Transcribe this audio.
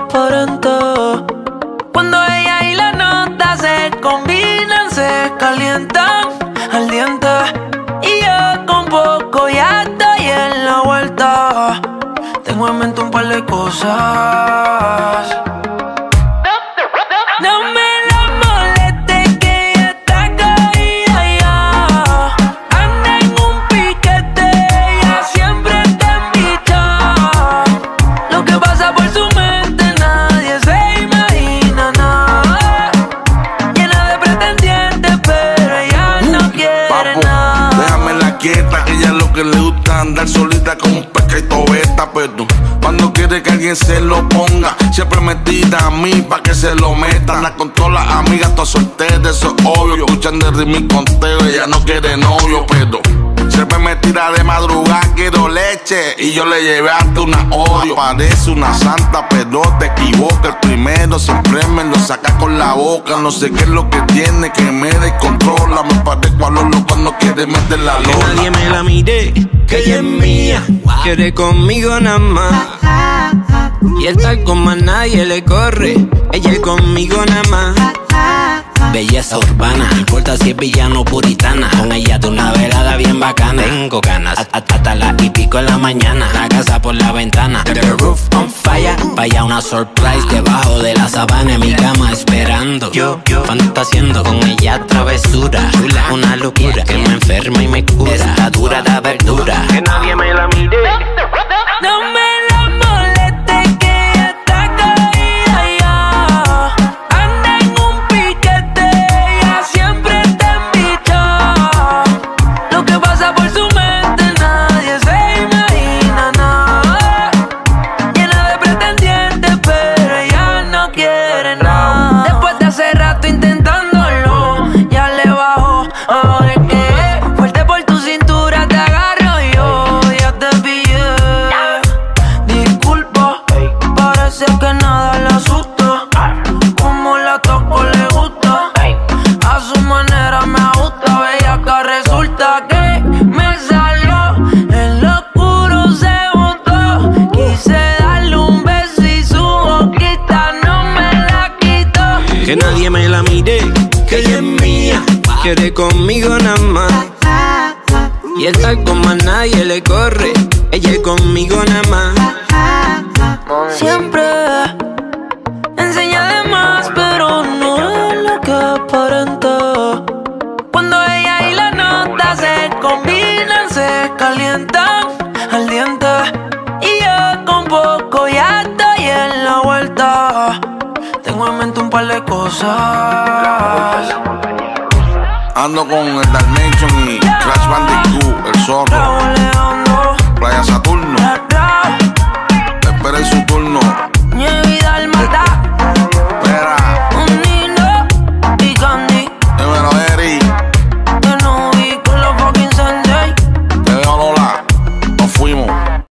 aparenta. Cuando ella y la nota se combinan, se calientan al diente. Y yo con poco ya estoy en la vuelta. Tengo en mente un par de cosas. No me la moleste que ella está caída ya. Anda en un piquete, ella siempre está embichada. Lo que pasa por su mente nadie se imagina nada. Llena de pretendientes pero ella no quiere nada. Déjamela quieta, que ella lo que le gusta andar solita como un pescado beta, pero cuando quiere que alguien se lo ponga, siempre me tira a mí pa' que se lo meta. Anda con todas las amigas, todas solteras, eso es obvio. Escuchan de ritmo y conteo, ella no quiere novio, pero siempre me tira de madrugada, quiero leche, y yo le llevé hasta una Oreo. Parece una santa, pero te equivoca. El primero siempre me lo saca con la boca. No sé qué es lo que tiene, que me descontrola. Me parezco a Lolo cuando quiere meter la lola. Que nadie me la mire, que ella es mía. Quiere conmigo nada más. Y el tal con más nadie le corre. Ella es conmigo nada más. Belleza urbana, no importa si es villano o puritana. Con ella de una velada bien bacana. Tengo ganas, hasta las y pico en la mañana. La casa por la ventana, the roof on fire. Vaya una surprise debajo de la sabana. En mi cama esperando, yo fantaseando con ella travesura. Una locura que me enferma y me cura. Está dura de verdura. Que nadie me la mire. No me la moleste que ella está caída ya. Anda en un piquete, ella siempre está embichada. Lo que pasa por su mente nadie se imagina nada. Llena de pretendientes pero ella no quiere nada. Después de hace rato intentándolo, ya le bajó. Ahora es que fuerte por tu cintura te agarro yo. Ya te pillé. Disculpa, parece que nada le asusta. Como la toco le gusta. A su manera me gusta. Bellaca resulta que me salió. En lo oscuro se botó. Quise darle un beso y su boquita no me la quitó. Que nadie me la mire, que ella es mía. Quiere conmigo nada más. Y el tal con más nadie le corre. Ella es conmigo nada más. Siempre enseña de más, pero no es lo que aparenta. Cuando ella y la nota se combinan, se calientan al diente. Y yo con poco ya estoy en la vuelta. Tengo en mente un par de cosas. Ando con el Dalmatian y Crash Bandicoot, el zorro, Raúl Alejandro, Playa Saturno.